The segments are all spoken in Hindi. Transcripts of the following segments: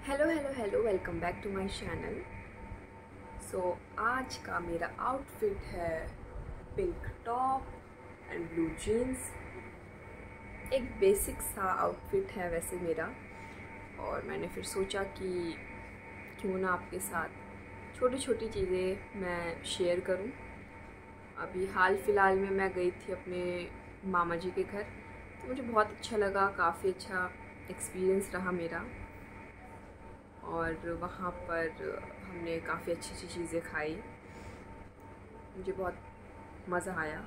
Hello hello hello, welcome back to my channel. आज का मेरा आउटफिट है pink top and blue jeans. एक बेसिक सा आउटफिट है वैसे मेरा, और मैंने फिर सोचा कि क्यों ना आपके साथ छोटी छोटी चीज़ें मैं शेयर करूं। अभी हाल फिलहाल में मैं गई थी अपने मामा जी के घर, तो मुझे बहुत अच्छा लगा, काफ़ी अच्छा एक्सपीरियंस रहा मेरा। और वहाँ पर हमने काफ़ी अच्छी अच्छी चीज़ें खाई, मुझे बहुत मज़ा आया।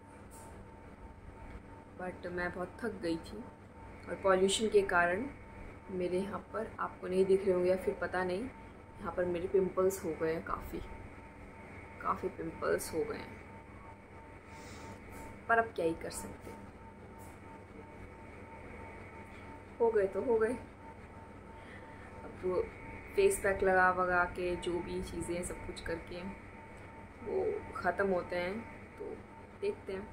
बट मैं बहुत थक गई थी और पॉल्यूशन के कारण मेरे यहाँ पर, आपको नहीं दिख रहे होंगे या फिर पता नहीं, यहाँ पर मेरे पिंपल्स हो गए हैं, काफ़ी पिंपल्स हो गए हैं। पर अब क्या ही कर सकते, हो गए तो हो गए। अब फेस पैक लगा वगा के जो भी चीज़ें सब कुछ करके वो ख़त्म होते हैं, तो देखते हैं।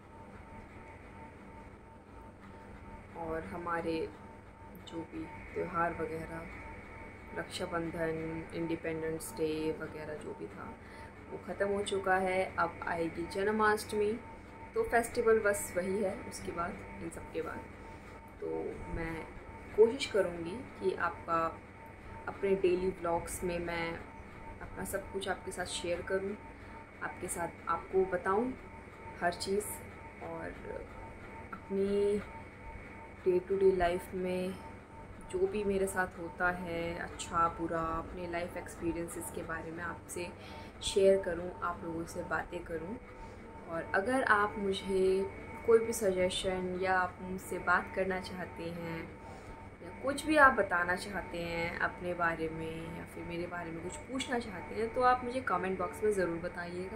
और हमारे जो भी त्यौहार वगैरह, रक्षाबंधन, इंडिपेंडेंस डे वगैरह जो भी था वो ख़त्म हो चुका है। अब आएगी जन्माष्टमी, तो फेस्टिवल बस वही है उसके बाद, इन सब के बाद। तो मैं कोशिश करूँगी कि आपका अपने डेली व्लॉग्स में मैं अपना सब कुछ आपके साथ शेयर करूँ, आपके साथ आपको बताऊँ हर चीज़। और अपनी डे टू डे लाइफ में जो भी मेरे साथ होता है, अच्छा बुरा, अपने लाइफ एक्सपीरियंसेस के बारे में आपसे शेयर करूं, आप लोगों से बातें करूं। और अगर आप मुझे कोई भी सजेशन या आप मुझसे बात करना चाहते हैं या कुछ भी आप बताना चाहते हैं अपने बारे में या फिर मेरे बारे में कुछ पूछना चाहते हैं, तो आप मुझे कमेंट बॉक्स में ज़रूर बताइएगा।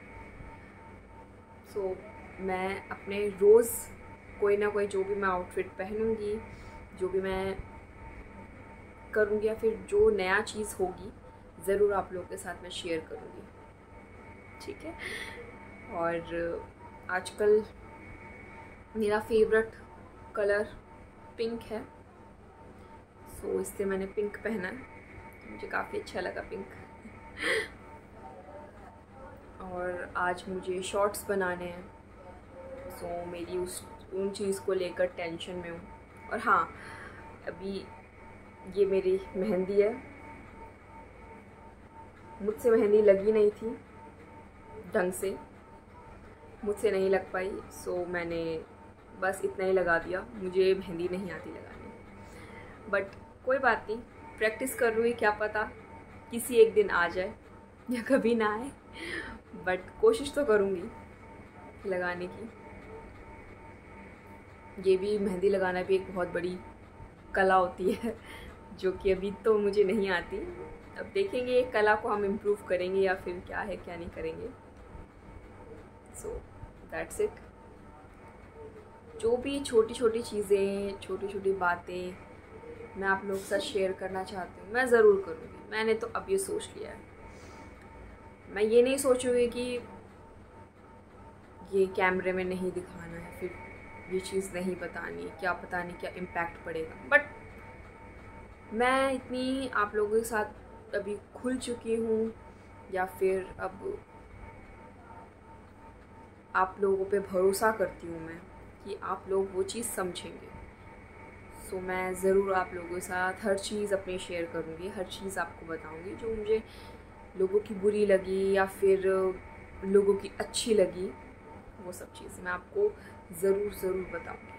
मैं अपने रोज़ कोई ना कोई, जो भी मैं आउटफिट पहनूंगी, जो भी मैं करूँगी या फिर जो नया चीज़ होगी, ज़रूर आप लोगों के साथ मैं शेयर करूँगी, ठीक है। और आजकल मेरा फेवरेट कलर पिंक है, इससे मैंने पिंक पहना है, मुझे काफ़ी अच्छा लगा पिंक। और आज मुझे शॉर्ट्स बनाने हैं, मेरी उन चीज़ को लेकर टेंशन में हूँ। और हाँ, अभी ये मेरी मेहंदी है, मुझसे मेहंदी लगी नहीं थी ढंग से, मुझसे नहीं लग पाई, मैंने बस इतना ही लगा दिया। मुझे मेहंदी नहीं आती लगाने, बट कोई बात नहीं, प्रैक्टिस कर रही हूँ, क्या पता किसी एक दिन आ जाए या कभी ना आए, बट कोशिश तो करूँगी लगाने की। ये भी मेहंदी लगाना भी एक बहुत बड़ी कला होती है, जो कि अभी तो मुझे नहीं आती। अब देखेंगे एक कला को हम इम्प्रूव करेंगे या फिर क्या है क्या नहीं करेंगे। That's it. जो भी छोटी छोटी चीज़ें, छोटी छोटी बातें मैं आप लोगों के साथ शेयर करना चाहती हूँ, मैं ज़रूर करूँगी। मैंने तो अब ये सोच लिया है, मैं ये नहीं सोचूँगी कि ये कैमरे में नहीं दिखाना है, फिर ये चीज़ नहीं बतानी, क्या पता नहीं क्या इम्पैक्ट पड़ेगा। बट मैं इतनी आप लोगों के साथ अभी खुल चुकी हूँ, या फिर अब आप लोगों पे भरोसा करती हूँ मैं कि आप लोग वो चीज़ समझेंगे। मैं ज़रूर आप लोगों के साथ हर चीज़ अपनी शेयर करूँगी, हर चीज़ आपको बताऊँगी, जो मुझे लोगों की बुरी लगी या फिर लोगों की अच्छी लगी, वो सब चीज़ मैं आपको ज़रूर बताऊँगी।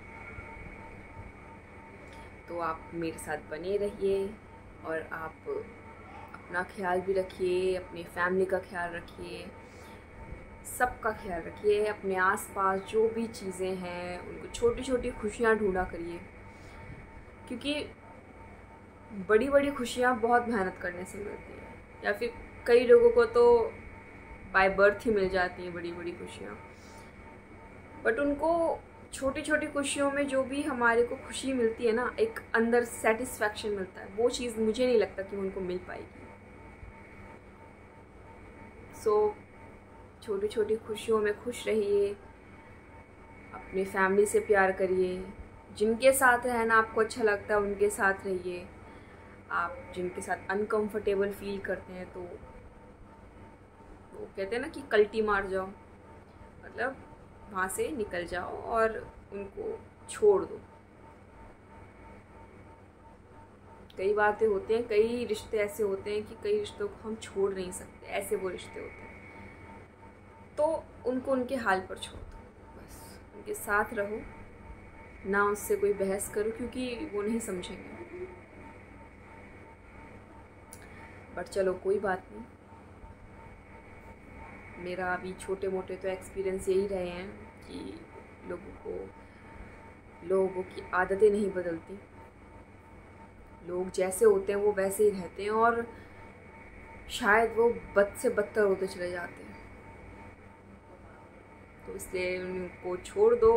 तो आप मेरे साथ बने रहिए और आप अपना ख्याल भी रखिए, अपनी फैमिली का ख्याल रखिए, सबका ख्याल रखिए। अपने आसपास जो भी चीज़ें हैं उनको छोटी छोटी खुशियाँ ढूंढा करिए, क्योंकि बड़ी बड़ी खुशियाँ बहुत मेहनत करने से मिलती है, या फिर कई लोगों को तो बाय बर्थ ही मिल जाती हैं बड़ी बड़ी खुशियाँ। बट उनको छोटी छोटी खुशियों में जो भी हमारे को खुशी मिलती है ना, एक अंदर सेटिस्फैक्शन मिलता है, वो चीज़ मुझे नहीं लगता कि उनको मिल पाएगी। छोटी छोटी खुशियों में खुश रहिए, अपनी फैमिली से प्यार करिए, जिनके साथ रहना आपको अच्छा लगता है उनके साथ रहिए, आप जिनके साथ अनकंफर्टेबल फील करते हैं तो वो कहते हैं ना कि कल्टी मार जाओ, मतलब वहाँ से निकल जाओ और उनको छोड़ दो। कई बातें होते हैं, कई रिश्ते ऐसे होते हैं कि कई रिश्तों को हम छोड़ नहीं सकते, ऐसे वो रिश्ते होते हैं। तो उनको उनके हाल पर छोड़ दो, बस उनके साथ रहो, ना उससे कोई बहस करो क्योंकि वो नहीं समझेंगे। बट चलो कोई बात नहीं, मेरा अभी छोटे मोटे तो एक्सपीरियंस यही रहे हैं कि लोगों की आदतें नहीं बदलती, लोग जैसे होते हैं वो वैसे ही रहते हैं और शायद वो बद से बदतर होते चले जाते हैं। तो इसलिए उनको छोड़ दो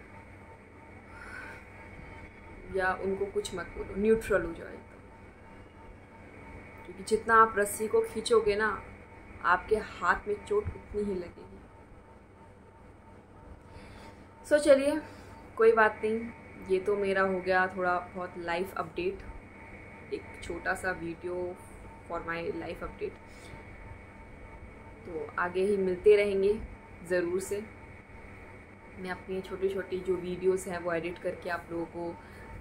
या उनको कुछ मत बोलो, न्यूट्रल हो जाओ एकदम। क्योंकि जितना आप रस्सी को खींचोगे ना, आपके हाथ में चोट उतनी ही लगेगी। सो चलिए कोई बात नहीं, ये तो मेरा हो गया थोड़ा बहुत लाइफ अपडेट, एक छोटा सा video for my life update. तो आगे ही मिलते रहेंगे ज़रूर से। मैं अपनी छोटी छोटी जो वीडियोस हैं वो एडिट करके आप लोगों को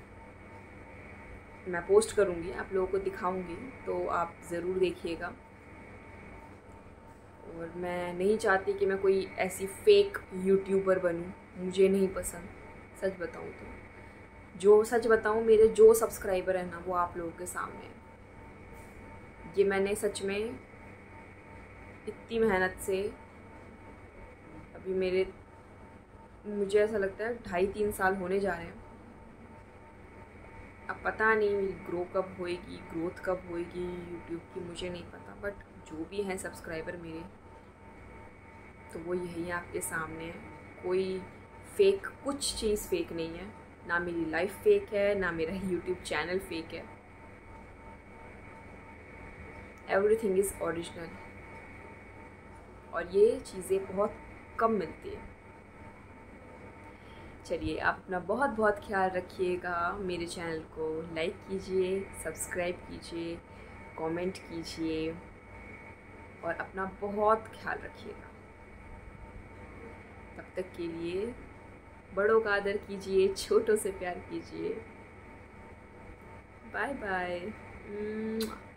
मैं पोस्ट करूँगी, आप लोगों को दिखाऊँगी, तो आप ज़रूर देखिएगा। और मैं नहीं चाहती कि मैं कोई ऐसी फेक यूट्यूबर बनूं, मुझे नहीं पसंद। सच बताऊं तो सच बताऊं, मेरे जो सब्सक्राइबर हैं ना वो आप लोगों के सामने हैं। ये मैंने सच में इतनी मेहनत से अभी मुझे ऐसा लगता है 2.5-3 साल होने जा रहे हैं। अब पता नहीं मेरी ग्रोथ कब होएगी यूट्यूब की, मुझे नहीं पता। बट जो भी हैं सब्सक्राइबर मेरे, तो वो यही आपके सामने है। कोई फेक, कुछ चीज़ फेक नहीं है, ना मेरी लाइफ फेक है, ना मेरा यूट्यूब चैनल फेक है। एवरीथिंग इज़ ओरिजिनल और ये चीज़ें बहुत कम मिलती है। चलिए आप अपना बहुत बहुत ख्याल रखिएगा। मेरे चैनल को लाइक कीजिए, सब्सक्राइब कीजिए, कमेंट कीजिए और अपना बहुत ख्याल रखिएगा। तब तक के लिए बड़ों का आदर कीजिए, छोटों से प्यार कीजिए। Bye bye.